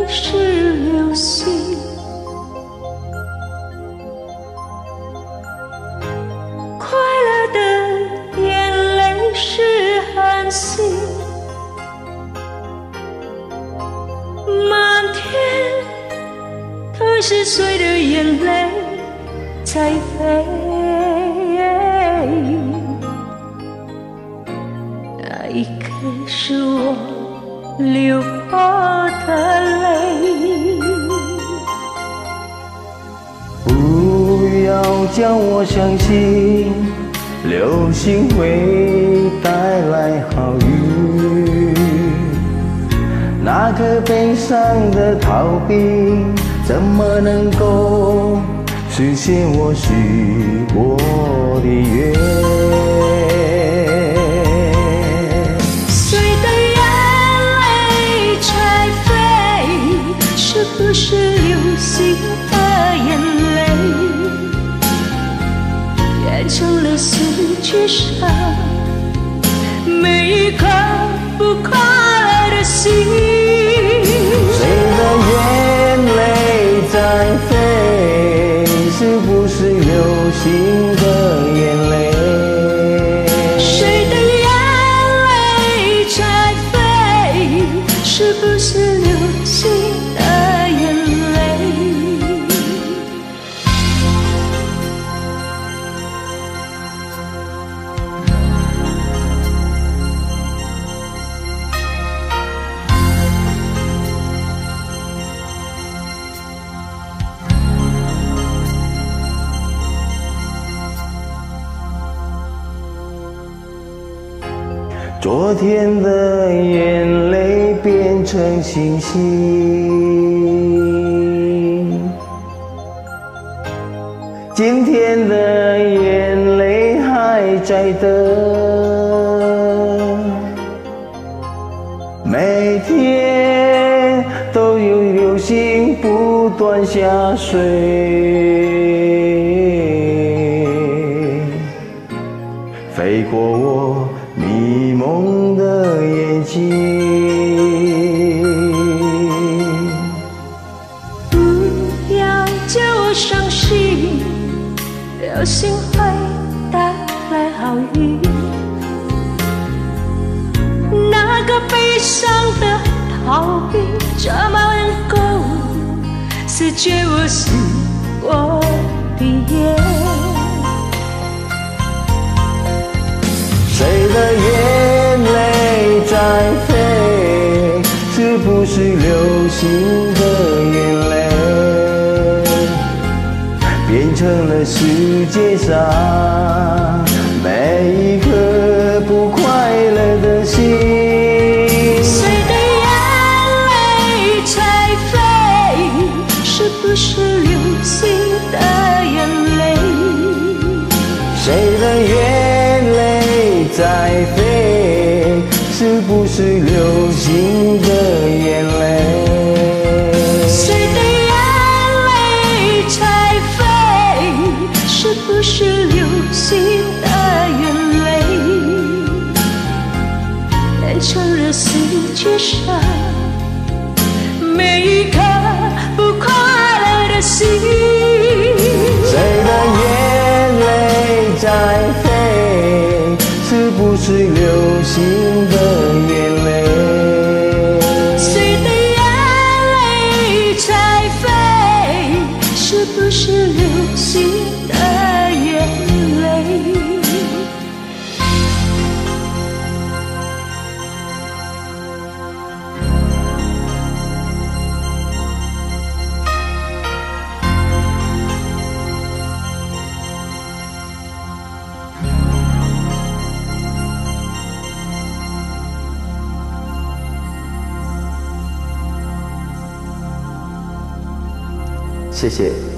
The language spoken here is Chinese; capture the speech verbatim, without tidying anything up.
是流星，快乐的眼泪是寒星，满天都是谁的眼泪在飞。那一刻是我流过的泪。 不要叫我相信流星会带来好运，那颗悲伤的逃避怎么能够实现我许过的愿？ 是不是流星的眼泪变成了世界上每一颗不快乐的心？ 谁的眼泪在飞？是不是流星的眼泪？ 谁的眼泪在飞？是不是流星的昨天的眼泪变成星星，今天的眼泪还在等，每天都有流星不断下坠，飞过我迷蒙的眼睛。 不要叫我相信流星会带来好运，那个悲伤的逃避怎么能够世界我是我的眼？ 谁的眼泪在飞？是不是流星的眼泪变成了世界上每一颗不快乐的心？ 谁的眼泪在飞？是不是流星的眼泪？ 谁的眼泪在飞？是不是流星的眼泪？ 谁的眼泪在飞？是不是流星的眼泪变成了世界上每一颗不快乐的心？ 谁的眼泪在飞？是不是流星的眼泪？ 谁的眼泪在飞？是不是流星的眼泪？ 谢谢。